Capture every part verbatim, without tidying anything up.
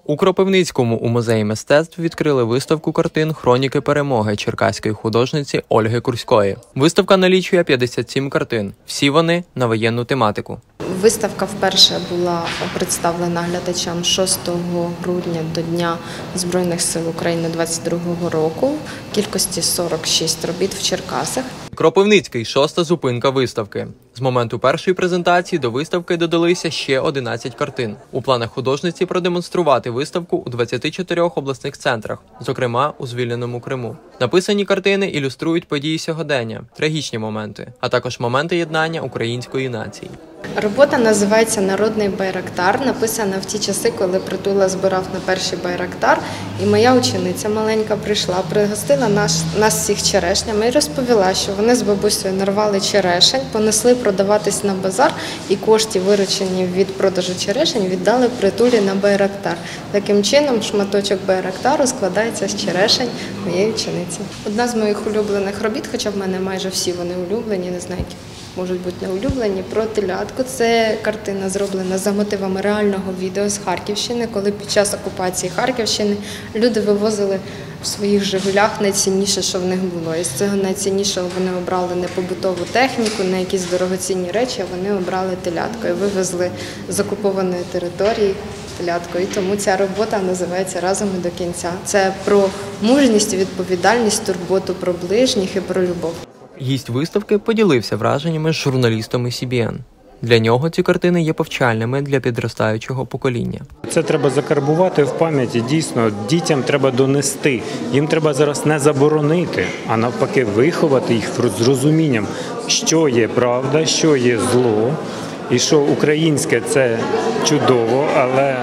У Кропивницькому у Музеї мистецтв відкрили виставку картин «Хроніки перемоги» черкаської художниці Ольги Курської. Виставка налічує п'ятдесят сім картин. Всі вони на воєнну тематику. Виставка вперше була представлена глядачам шостого грудня до Дня Збройних сил України двадцять другого року в кількості сорок шість робіт в Черкасах. Кропивницький – шоста зупинка виставки. З моменту першої презентації до виставки додалися ще одинадцять картин. У планах художниці продемонструвати виставку у двадцяти чотирьох обласних центрах, зокрема у звільненому Криму. Написані картини ілюструють події сьогодення, трагічні моменти, а також моменти єднання української нації. Робота називається «Народний байрактар», написана в ті часи, коли Притула збирав на перший байрактар. І моя учениця маленька прийшла, пригостила нас, нас всіх черешнями і розповіла, що вони з бабусею нарвали черешень, понесли продаватись на базар і кошти, виручені від продажу черешень, віддали Притулі на байрактар. Таким чином, шматочок байрактару складається з черешень моєї учениці. Одна з моїх улюблених робіт, хоча в мене майже всі вони улюблені, не знаю, які можуть бути не улюблені, про телятку. Це картина зроблена за мотивами реального відео з Харківщини, коли під час окупації Харківщини люди вивозили в своїх «Жигулях» найцінніше, що в них було. І з цього найціннішого вони обрали не побутову техніку, не якісь дорогоцінні речі, а вони обрали телятку і вивезли з окупованої території телятку. І тому ця робота називається «Разом і до кінця». Це про мужність, відповідальність, турботу про ближніх і про любов. Гість виставки поділився враженнями з журналістами Сі Бі Ен. Для нього ці картини є повчальними для підростаючого покоління. Це треба закарбувати в пам'яті. Дійсно, дітям треба донести. Їм треба зараз не заборонити, а навпаки виховати їх з розумінням, що є правда, що є зло, і що українське – це чудово, але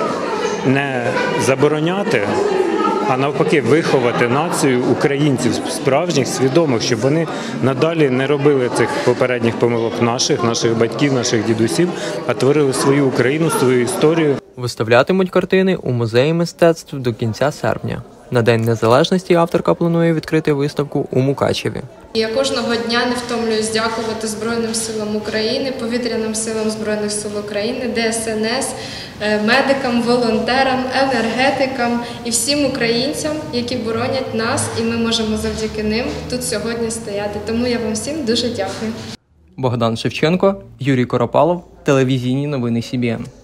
не забороняти, а навпаки виховати націю українців справжніх, свідомих, щоб вони надалі не робили цих попередніх помилок наших, наших батьків, наших дідусів, а творили свою Україну, свою історію. Виставлятимуть картини у Музеї мистецтв до кінця серпня. На День Незалежності авторка планує відкрити виставку у Мукачеві. Я кожного дня не втомлююсь дякувати Збройним силам України, повітряним силам Збройних сил України, Де Ес Ен Ес, медикам, волонтерам, енергетикам і всім українцям, які боронять нас, і ми можемо завдяки ним тут сьогодні стояти. Тому я вам всім дуже дякую. Богдан Шевченко, Юрій Коропалов, телевізійні новини Сі Бі Ен.